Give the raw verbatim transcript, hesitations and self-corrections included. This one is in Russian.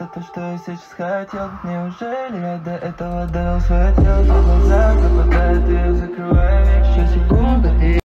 то, что я сейчас хотел. Неужели я до этого довел свое тело? В глазах западает, и я закрываю еще секунды.